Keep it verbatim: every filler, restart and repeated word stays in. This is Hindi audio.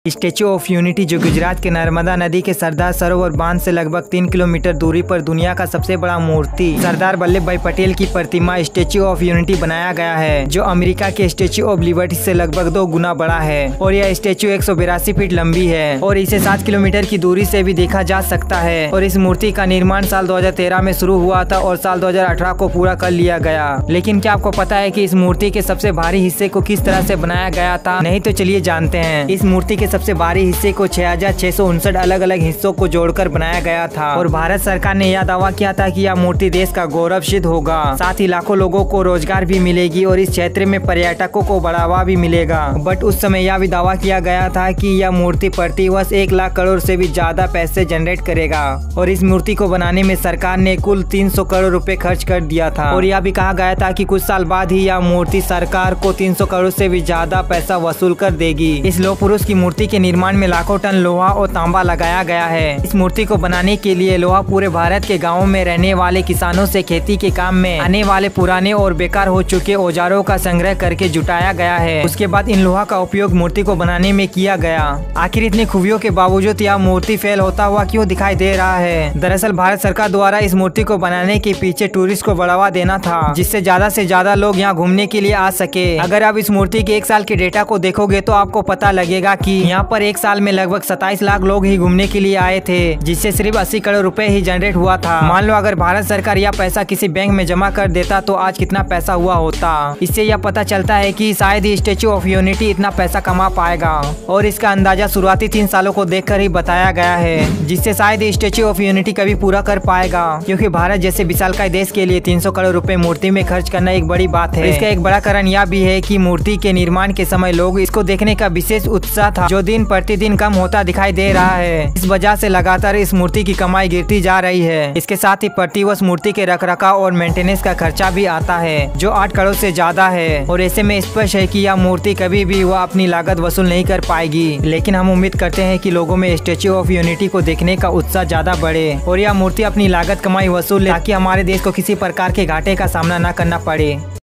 स्टैच्यू ऑफ यूनिटी जो गुजरात के नर्मदा नदी के सरदार सरोवर बांध से लगभग तीन किलोमीटर दूरी पर दुनिया का सबसे बड़ा मूर्ति सरदार वल्लभ भाई पटेल की प्रतिमा स्टैच्यू ऑफ यूनिटी बनाया गया है, जो अमेरिका के स्टैच्यू ऑफ लिबर्टी से लगभग दो गुना बड़ा है और यह स्टैच्यू एक सौ बिरासी फीट लंबी है और इसे सात किलोमीटर की दूरी से भी देखा जा सकता है। और इस मूर्ति का निर्माण साल दो हजार तेरह में शुरू हुआ था और साल दो हजार अठारह को पूरा कर लिया गया। लेकिन क्या आपको पता है कि इस मूर्ति के सबसे भारी हिस्से को किस तरह से बनाया गया था? नहीं तो चलिए जानते हैं। इस मूर्ति के सबसे भारी हिस्से को छह हजार छह सौ उनसठ अलग अलग हिस्सों को जोड़कर बनाया गया था और भारत सरकार ने यह दावा किया था कि यह मूर्ति देश का गौरव सिद्ध होगा। साथ ही लाखों लोगों को रोजगार भी मिलेगी और इस क्षेत्र में पर्यटकों को बढ़ावा भी मिलेगा। बट उस समय यह भी दावा किया गया था कि यह मूर्ति प्रति वर्ष एक लाख करोड़ से भी ज्यादा पैसे जनरेट करेगा और इस मूर्ति को बनाने में सरकार ने कुल तीन सौ करोड़ रुपए खर्च कर दिया था। और यह भी कहा गया था कि कुछ साल बाद ही यह मूर्ति सरकार को तीन सौ करोड़ से भी ज्यादा पैसा वसूल कर देगी। इस लौह पुरुष की मूर्ति के निर्माण में लाखों टन लोहा और तांबा लगाया गया है। इस मूर्ति को बनाने के लिए लोहा पूरे भारत के गाँवों में रहने वाले किसानों से खेती के काम में आने वाले पुराने और बेकार हो चुके औजारों का संग्रह करके जुटाया गया है। उसके बाद इन लोहा का उपयोग मूर्ति को बनाने में किया गया। आखिर इतनी खूबियों के बावजूद यह मूर्ति फेल होता हुआ क्यों दिखाई दे रहा है? दरअसल भारत सरकार द्वारा इस मूर्ति को बनाने के पीछे टूरिस्ट को बढ़ावा देना था, जिससे ज्यादा से ज्यादा लोग यहाँ घूमने के लिए आ सके। अगर आप इस मूर्ति के एक साल के डेटा को देखोगे तो आपको पता लगेगा कि यहाँ पर एक साल में लगभग सत्ताईस लाख लोग ही घूमने के लिए आए थे, जिससे सिर्फ अस्सी करोड़ रुपए ही जनरेट हुआ था। मान लो अगर भारत सरकार यह पैसा किसी बैंक में जमा कर देता तो आज कितना पैसा हुआ होता। इससे यह पता चलता है कि शायद ही स्टैच्यू ऑफ यूनिटी इतना पैसा कमा पाएगा और इसका अंदाजा शुरुआती तीन सालों को देखकर ही बताया गया है, जिससे शायद ही स्टैच्यू ऑफ यूनिटी कभी पूरा कर पाएगा, क्योंकि भारत जैसे विशालकाय देश के लिए तीन सौ करोड़ रुपए मूर्ति में खर्च करना एक बड़ी बात है। इसका एक बड़ा कारण यह भी है कि मूर्ति के निर्माण के समय लोग इसको देखने का विशेष उत्साह था, जो दिन प्रतिदिन कम होता दिखाई दे रहा है। इस वजह से लगातार इस मूर्ति की कमाई गिरती जा रही है। इसके साथ ही प्रतिवर्ष मूर्ति के रखरखाव और मेंटेनेंस का खर्चा भी आता है, जो आठ करोड़ से ज्यादा है और ऐसे में स्पष्ट है कि यह मूर्ति कभी भी वह अपनी लागत वसूल नहीं कर पाएगी। लेकिन हम उम्मीद करते हैं कि लोगों में स्टैच्यू ऑफ यूनिटी को देखने का उत्साह ज्यादा बढ़े और यह मूर्ति अपनी लागत कमाई वसूल ले, ताकि हमारे देश को किसी प्रकार के घाटे का सामना न करना पड़े।